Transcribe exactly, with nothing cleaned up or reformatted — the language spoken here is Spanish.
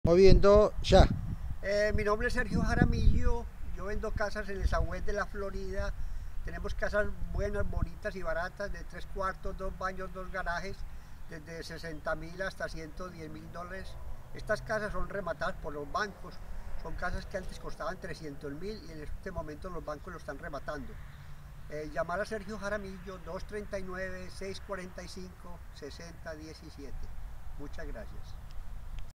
Moviendo ya. Eh, mi nombre es Sergio Jaramillo, yo vendo casas en el Southwest de la Florida. Tenemos casas buenas, bonitas y baratas, de tres cuartos, dos baños, dos garajes, desde sesenta mil hasta ciento diez mil dólares. Estas casas son rematadas por los bancos, son casas que antes costaban trescientos mil y en este momento los bancos lo están rematando. Eh, llamar a Sergio Jaramillo dos tres nueve, seis cuatro cinco, seis cero uno siete. Muchas gracias.